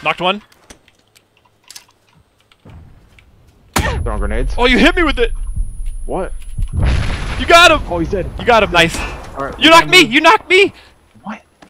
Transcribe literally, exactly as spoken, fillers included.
Knocked one. Throwing grenades. Oh, you hit me with it. What? You got him. Oh, he's dead. You got him. Nice. All right. You knocked me. You knocked me.